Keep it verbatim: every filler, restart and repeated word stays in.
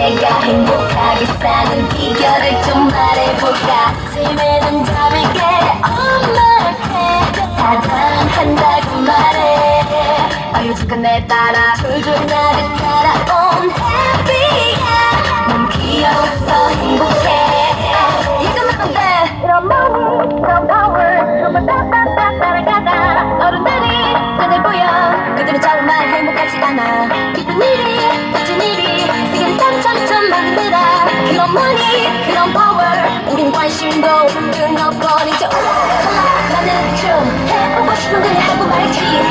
내가 행복하게 사는 비결을 좀 말해볼까. 아침에는 잡을게 엄마한테 사랑한다고 말해. 어유지껏 내 따라 줄줄 나를 따라온 해피야. 넌 귀여워서 행복해. 이거면 안 돼. 이런 마음이 이런 파워 정말 따따따 따라가다. 어른들이 눈을 보여 그들은 정말 행복하지 않아. 기쁜 일이 멋진 일이 세계를 점점점 만들어. 그런 머니 그런 파워 우린 관심도 끊어버리죠. 나는 좀 해보고 싶은 건 해보고 말지.